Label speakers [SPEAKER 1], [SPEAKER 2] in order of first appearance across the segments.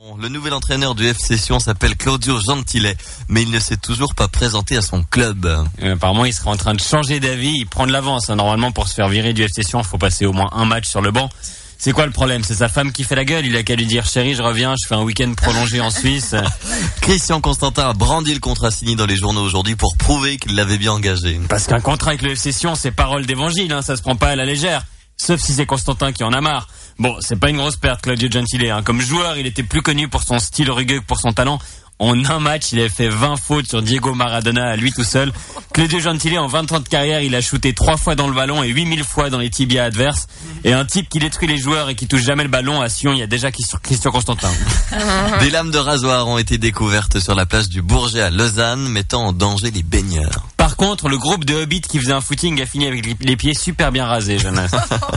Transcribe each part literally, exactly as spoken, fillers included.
[SPEAKER 1] Le nouvel entraîneur du F C Sion s'appelle Claudio Gentile, mais il ne s'est toujours pas présenté à son club.
[SPEAKER 2] Euh, apparemment, il serait en train de changer d'avis. Il prend de l'avance. Hein. Normalement, pour se faire virer du F C Sion, il faut passer au moins un match sur le banc. C'est quoi le problème? C'est sa femme qui fait la gueule. Il a qu'à lui dire: chérie, je reviens, je fais un week-end prolongé en Suisse.
[SPEAKER 1] Christian Constantin a brandi le contrat signé dans les journaux aujourd'hui pour prouver qu'il l'avait bien engagé.
[SPEAKER 2] Parce qu'un contrat avec le F C Sion, c'est parole d'évangile. Hein. Ça se prend pas à la légère. Sauf si c'est Constantin qui en a marre. Bon, c'est pas une grosse perte, Claudio Gentile. Hein. Comme joueur, il était plus connu pour son style rugueux que pour son talent. En un match, il a fait vingt fautes sur Diego Maradona à lui tout seul. Claudio Gentile, en vingt ans de carrière, il a shooté trois fois dans le ballon et huit mille fois dans les tibias adverses. Et un type qui détruit les joueurs et qui touche jamais le ballon, à Sion, il y a déjà Christian Constantin.
[SPEAKER 1] Des lames de rasoir ont été découvertes sur la plage du Bourget à Lausanne, mettant en danger les baigneurs.
[SPEAKER 2] Par contre, le groupe de Hobbits qui faisait un footing a fini avec les pieds super bien rasés, Jonas.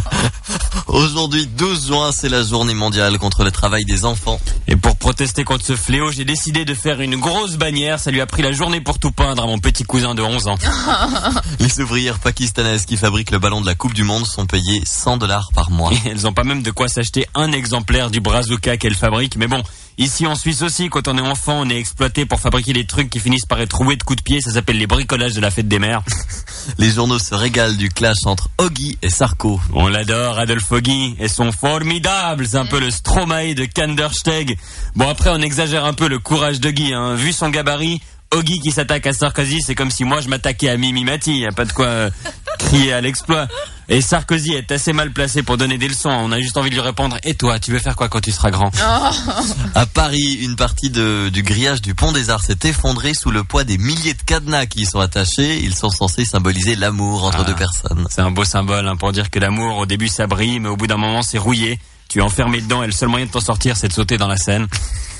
[SPEAKER 1] Aujourd'hui, douze juin, c'est la journée mondiale contre le travail des enfants.
[SPEAKER 2] Et pour protester contre ce fléau, j'ai décidé de faire une grosse bannière. Ça lui a pris la journée pour tout peindre à mon petit cousin de onze ans.
[SPEAKER 1] Les ouvrières pakistanaises qui fabriquent le ballon de la Coupe du Monde sont payées cent dollars par mois.
[SPEAKER 2] Et elles ont pas même de quoi s'acheter un exemplaire du bazooka qu'elles fabriquent. Mais bon, ici en Suisse aussi, quand on est enfant, on est exploité pour fabriquer des trucs qui finissent par être roués de coups de pied. Ça s'appelle les bricolages de la fête des mères.
[SPEAKER 1] Les journaux se régalent du clash entre Oggy et Sarko.
[SPEAKER 2] On l'adore, Adolphe Oggy, et son formidable, c'est un peu le Stromae de Kandersteg. Bon, après, on exagère un peu le courage d'Oggy, hein. Vu son gabarit, Oggy qui s'attaque à Sarkozy, c'est comme si moi je m'attaquais à Mimi Mati. Y a pas de quoi euh, crier à l'exploit. Et Sarkozy est assez mal placé pour donner des leçons. On a juste envie de lui répondre: et toi, tu veux faire quoi quand tu seras grand?
[SPEAKER 1] À Paris, une partie de, du grillage du Pont des Arts s'est effondrée sous le poids des milliers de cadenas qui y sont attachés. Ils sont censés symboliser l'amour entre ah, deux personnes.
[SPEAKER 2] C'est un beau symbole, hein, pour dire que l'amour, au début ça brille, mais au bout d'un moment c'est rouillé. Tu es enfermé dedans et le seul moyen de t'en sortir, c'est de sauter dans la Seine.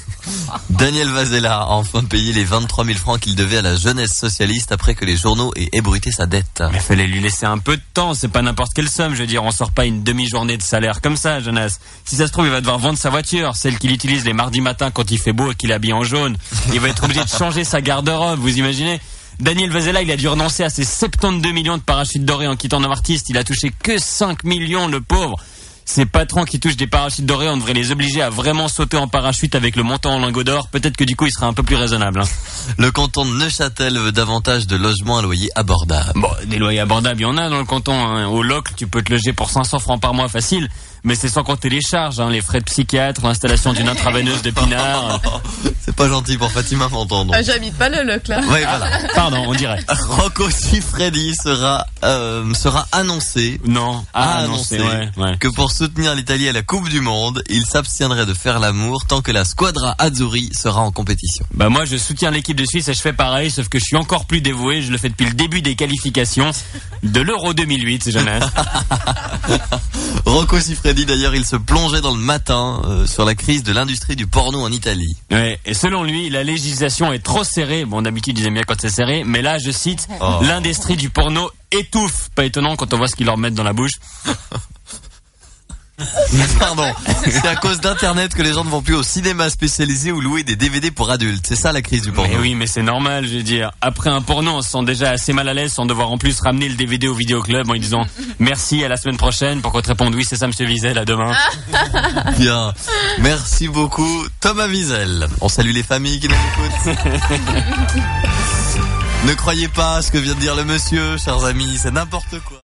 [SPEAKER 1] Daniel Vazella a enfin payé les vingt-trois mille francs qu'il devait à la jeunesse socialiste après que les journaux aient ébruité sa dette.
[SPEAKER 2] Mais fallait lui laisser un peu de temps, c'est pas n'importe quelle somme, je veux dire, on sort pas une demi-journée de salaire comme ça, Jonas. Si ça se trouve, il va devoir vendre sa voiture, celle qu'il utilise les mardis matins quand il fait beau et qu'il habille en jaune. Il va être obligé de changer sa garde-robe, vous imaginez? Daniel Vazella, il a dû renoncer à ses soixante-douze millions de parachutes dorés en quittant Novartis, il a touché que cinq millions, le pauvre. Ces patrons qui touchent des parachutes dorés, on devrait les obliger à vraiment sauter en parachute avec le montant en lingots d'or. Peut-être que du coup, il sera un peu plus raisonnable. Hein.
[SPEAKER 1] Le canton de Neuchâtel veut davantage de logements à loyer abordable.
[SPEAKER 2] Bon, des loyers abordables, il y en a dans le canton. Hein. Au Locle, tu peux te loger pour cinq cents francs par mois facile. Mais c'est sans compter les charges, hein, les frais de psychiatre, l'installation d'une intraveineuse de pinard.
[SPEAKER 1] C'est pas gentil pour Fatima m'entendre.
[SPEAKER 3] Ah, j'habite pas le Locle, là.
[SPEAKER 1] Ouais, voilà.
[SPEAKER 2] Pardon, on dirait.
[SPEAKER 1] Rocco Siffredi sera, euh, sera annoncé.
[SPEAKER 2] Non,
[SPEAKER 1] a annoncé,
[SPEAKER 2] annoncé ouais, ouais.
[SPEAKER 1] que pour soutenir l'Italie à la Coupe du Monde, il s'abstiendrait de faire l'amour tant que la Squadra Azzurri sera en compétition.
[SPEAKER 2] Bah moi je soutiens l'équipe de Suisse et je fais pareil, sauf que je suis encore plus dévoué, je le fais depuis le début des qualifications de l'Euro deux mille huit, c'est jamais.
[SPEAKER 1] Rocco Siffredi d'ailleurs, il se plongeait dans le matin euh, sur la crise de l'industrie du porno en Italie.
[SPEAKER 2] Ouais, et selon lui, la législation est trop serrée. Bon, d'habitude ils aiment bien quand c'est serré, mais là je cite, oh. L'industrie du porno étouffe. Pas étonnant quand on voit ce qu'ils leur mettent dans la bouche.
[SPEAKER 1] Pardon, c'est à cause d'internet que les gens ne vont plus au cinéma spécialisé ou louer des D V D pour adultes. C'est ça la crise du porno.
[SPEAKER 2] Mais oui, mais c'est normal, je veux dire. Après un porno, on se sent déjà assez mal à l'aise sans devoir en plus ramener le D V D au vidéoclub en lui disant merci, à la semaine prochaine, pour qu'on te réponde oui, c'est ça monsieur Wiesel, à demain.
[SPEAKER 1] Bien, merci beaucoup Thomas Wiesel. On salue les familles qui nous écoutent. Ne croyez pas à ce que vient de dire le monsieur, chers amis, c'est n'importe quoi.